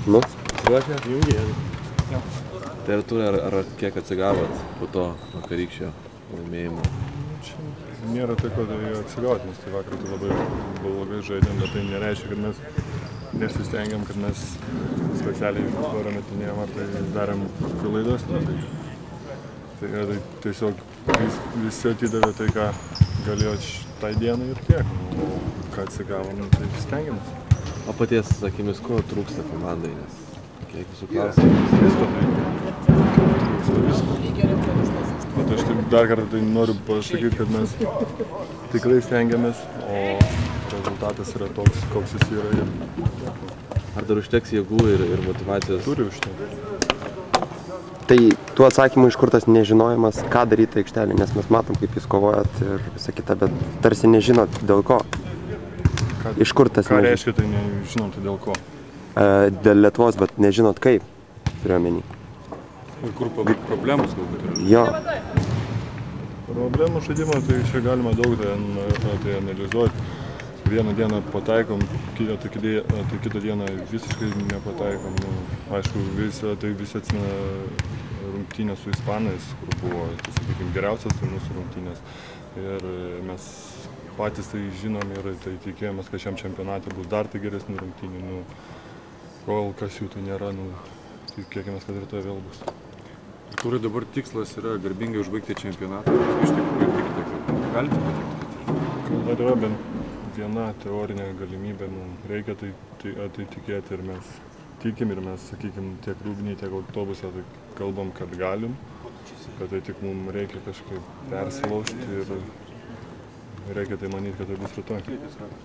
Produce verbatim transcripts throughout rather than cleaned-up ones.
Nu? Ruošė? Jungia. Tai Artūrai, ar, ar kiek atsigavot po to vakarykščio laimėjimo? Čia nėra tai, ko tai atsigauti, nes tai vakar tai labai blogai žaidėm, bet tai nereiškia, kad mes nesistengiam, kad mes specialiai parametinėjom ar tai darėm klaidas. Tai, tai, tai tiesiog vis, visi atidavė tai, ką galėjo tai dienai ir tiek. O ką atsigavom, tai stengiamės. O paties akimis, ko trūksta komandai, nes kiek visų klausimų? Visko trūksta, visko. Bet aš taip dar kartą tai noriu pasakyti, kad mes tikrai stengiamės, o rezultatas yra toks, koks jis yra. Ar dar užteks jėgų ir, ir motyvacijos? Turi užtenka. Tai tų atsakymų, iš kur tas nežinojimas, ką daryti aikštelį, nes mes matom, kaip jūs kovojat ir visa kita, bet tarsi nežinot dėl ko. Ką, iš kur tas ką nežinot? reiškia, tai nežinom, tai dėl ko. E, dėl Lietuvos, bet nežinot kaip, turiu omeny. Ir kur problemos galbūt yra? Jo. Problemų žaidimo, tai čia galima daug tai, tai analizuoti. Vieną dieną pataikom, kitą, tai, tai kitą dieną visiškai nepataikom. Nu, aišku, visi, tai visi atsimena rungtynės su ispanais, kur buvo, tai, sakykime, geriausias tai mūsų rungtynės. Ir mes patys tai žinom ir tai tikėjomės, kad šiam čempionate bus dar tai geresnių rungtynių. Nu, kol kas jų tai nėra, nu, tikėkimės, kad ir to vėl bus. Artūrai, dabar tikslas yra garbingai užbaigti čempionatą. Iš tikrųjų tikite, kad galite patekti? Kol dar yra bent viena teorinė galimybė, mums reikia tai, tai, tai tikėti ir mes tikim ir mes, sakykime, tiek rūbiniai, tiek autobuse tai kalbam, kad galim, kad tai tik mums reikia kažkaip persilaužti ir reikia tai manyti, kad tai bus rytoj.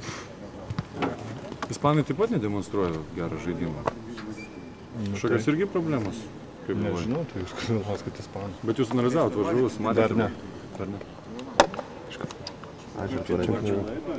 Ispanai taip pat nedemonstruoja gerą žaidimą. Kažkokios tai, irgi problemos? Nežinau, tai jūs kalbos, kad ispanai. Bet jūs analizavot varžovus, matėte? Dar ne. Dar ne. Ačiū, Artūrai.